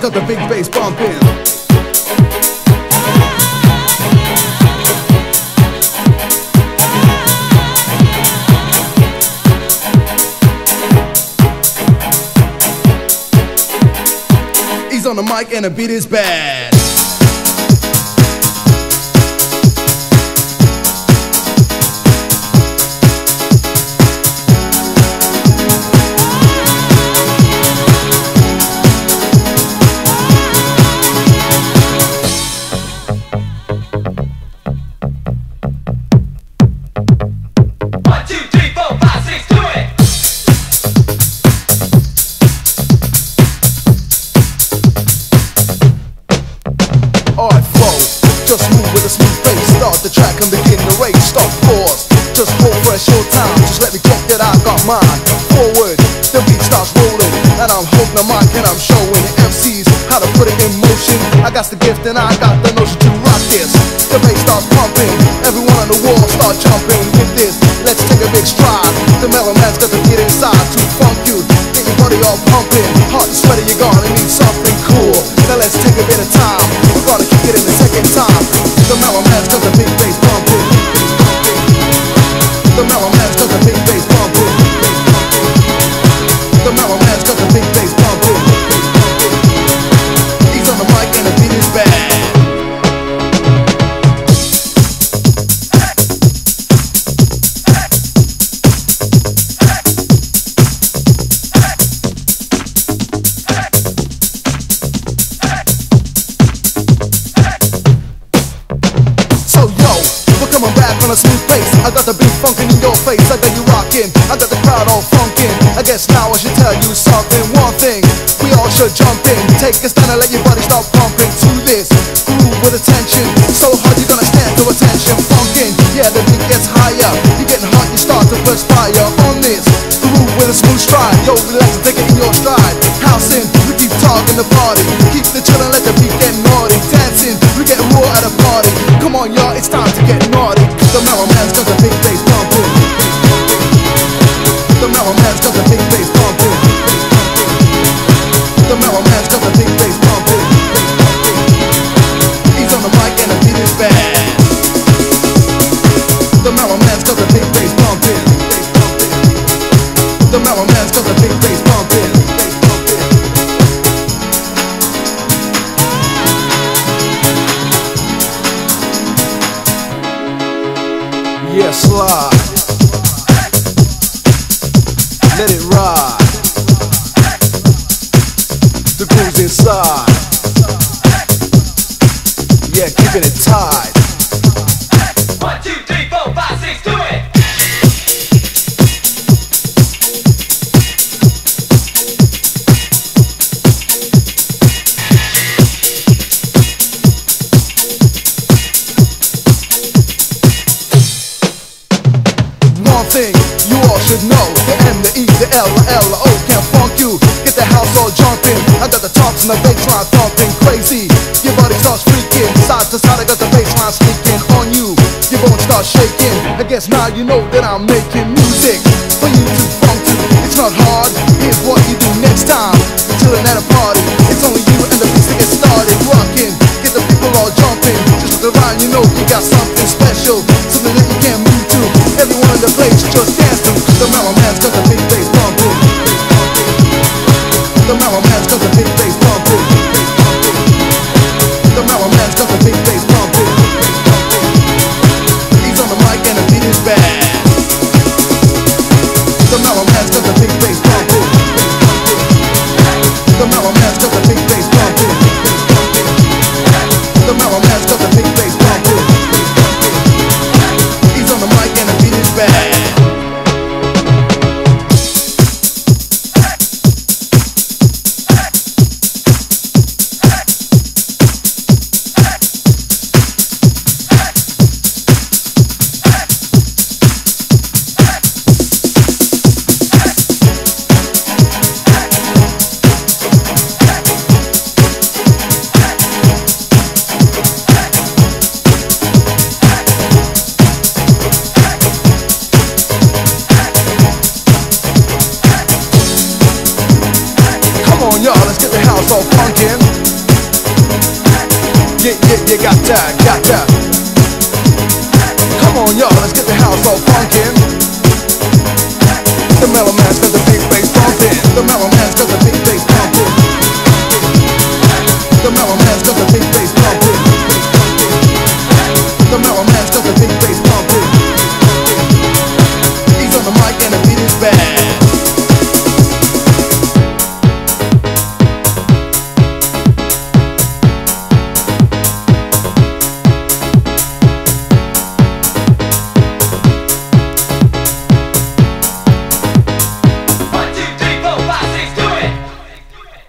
got the big bass bumping. He's on the mic and the beat is bad. Just move with a smooth pace. Start the track and begin the race. Stop, pause, just hold for a short time. Just let me talk that I got mine. Forward, the beat starts rolling, and I'm holding the mic and I'm showing the MCs how to put it in motion. I got the gift and I got the notion to rock this. The bass starts pumping, everyone on the wall start jumping with this. Let's take a big stride. The mellow man's got to get inside to funk you. Get your body all pumping, heart and sweaty, you're gonna need something cool. Now let's take a bit of time. We're gonna kick it in the second time. The mellow man's got the big bass bumping. The mellow man's got the big bass bumping. The mellow man's got the big bass bumping. He's on the mic and the beat is bad. On a smooth pace, I got the beat funkin' in your face. I got you rockin', I got the crowd all funkin'. I guess now I should tell you something. One thing, we all should jump in. Take a stand and let your body start pumping to this groove with attention. So hard you're gonna stand to attention. Funkin', yeah, the beat gets higher. You're getting hot, you start to perspire on this groove with a smooth stride. Yo, relax and take it in your stride. House in, we keep talking the party. Keep the chillin', let the beat get naughty. Dancing, we get raw at a party. Come on, y'all, it's time to get naughty. The mellow man's got the big bass bumping. The mellow man's got the big bass bumping. The mellow man's got the big bass bumping. He's on the mic and the beat is bad. The mellow man's got the big bass bumping. The mellow man's got the big bass bumping. Yeah, slide. Let it ride. The groove's inside. Yeah, keeping it tight. 1, 2, 3, 4, 5, 6, do it. Thing you all should know, the M, the E, the L, the L, the O can't funk you. Get the house all jumping. I got the tops and the bassline thumping crazy. Your body starts freaking side to side. I got the bassline sneaking on you. Your bones start shaking. I guess now you know that I'm making music for you to funk to. It's not hard. Here's what you do next time. You're chilling at a party. It's only you and the beats to get started rocking. Get the people all jumping. Just look around, you know you got something special, something that you can't move to. Everyone in the place just dance to. The mellow man's got the big bass bumping. The mellow man's got the big bass bumping. The mellow man's got the big bass bumping. He's on the mic and the beat is bad. The mellow man's got the big bass bumping. The mellow man's got the big bass bumping. The mellow man's got the big bass bumping. He's on the mic and the beat is bad. house all funkin'. Yeah, got that. Come on, y'all, let's get the house all funkin'. The mellow man's got the big bass bumpin'. The mellow man's got the big bass